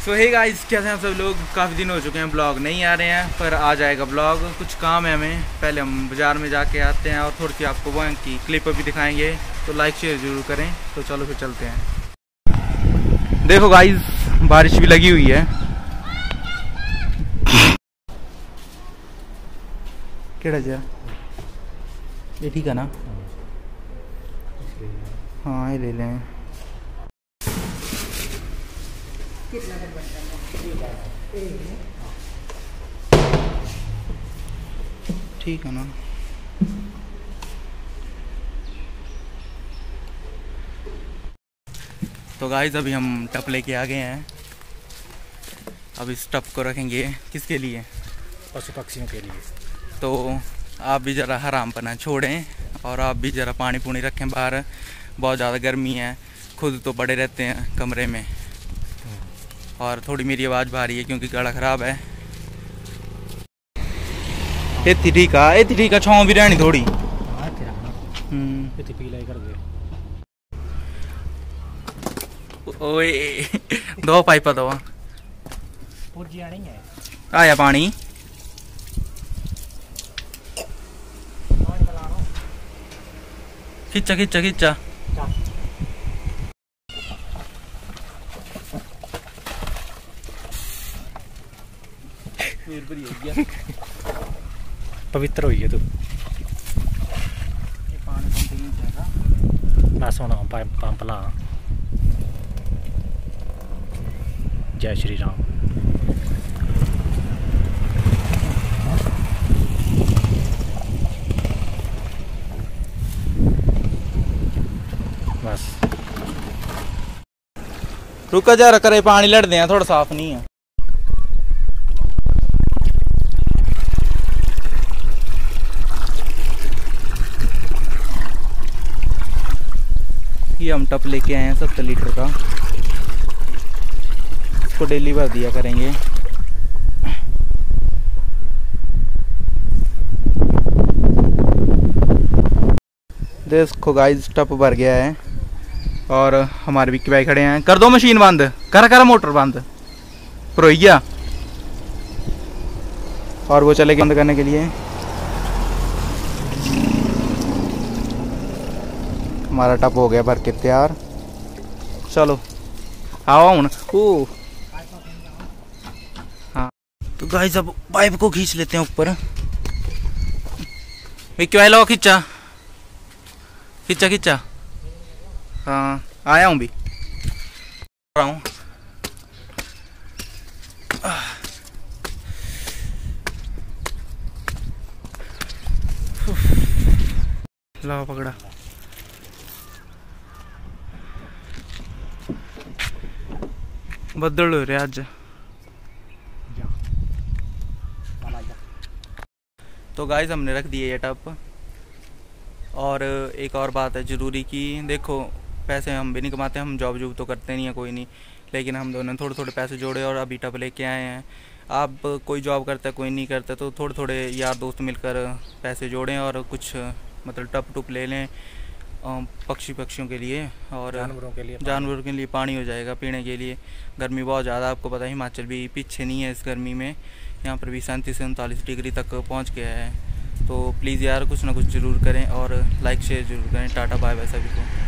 सो hey guys, कैसे हैं सब लोग। काफ़ी दिन हो चुके हैं ब्लॉग नहीं आ रहे हैं, पर आ जाएगा ब्लॉग। कुछ काम है हमें, पहले हम बाज़ार में जाके आते हैं और थोड़ी सी आपको वहाँ की क्लिप भी दिखाएंगे। तो लाइक शेयर ज़रूर करें। तो चलो फिर चलते हैं। देखो गाइस, बारिश भी लगी हुई है। केड़ा जा ये ठीक है ना? हाँ ये ले लें। ठीक है ना? तो गाइस अभी हम टप लेके आ गए हैं। अब इस टप को रखेंगे किसके लिए? पशु पक्षियों के लिए। तो आप भी ज़रा हराम पना छोड़ें और आप भी ज़रा पानी पूनी रखें बाहर। बहुत ज़्यादा गर्मी है, खुद तो पड़े रहते हैं कमरे में। और थोड़ी मेरी आवाज़ भारी है क्योंकि गला ख़राब है। इतनी ठीक है छाँव भी रहनी थोड़ी। ओए दो पाइप दो आया पानी। खिच्चा खिच्चा खिच्चा। पवित्र हुई है तू। बस होना पंप ला। जय श्री राम। बस रुका जा करे पानी लड़ दें, थोड़ा साफ नहीं है। ये हम टप लेके आए हैं 70 लीटर का। इसको डेली भर दिया करेंगे। देखो गाइस, टप भर गया है और हमारे विक्की भाई खड़े हैं। कर दो मशीन बंद, कर मोटर बंद प्रोइया। और वो चले गए बंद करने के लिए। हमारा टप हो गया भर के तैयार। चलो आओ हूँ। हाँ तो गाइस अब पाइप को खींच लेते हैं ऊपर। विक्की भाई लो, खींचा खींचा खींचा। हाँ आया हूँ भी रहा हूँ। लाओ पकड़ा। बदल हो रहे आज। तो गाइस हमने रख दिए ये टप। और एक और बात है ज़रूरी की, देखो पैसे हम भी नहीं कमाते, हम जॉब तो करते नहीं है कोई नहीं, लेकिन हम दोनों थोड़े थोड़े पैसे जोड़े और अभी टप लेके आए हैं। आप कोई जॉब करता है कोई नहीं करता, तो थोड़े थोड़े यार दोस्त मिलकर पैसे जोड़ें और कुछ मतलब टप टुप ले लें पक्षियों के लिए और जानवरों के लिए पानी हो जाएगा पीने के लिए। गर्मी बहुत ज़्यादा, आपको पता है हिमाचल भी पीछे नहीं है इस गर्मी में। यहाँ पर भी 37 से 39 डिग्री तक पहुँच गया है। तो प्लीज़ यार कुछ ना कुछ ज़रूर करें और लाइक शेयर ज़रूर करें। टाटा बाय बाय सभी को।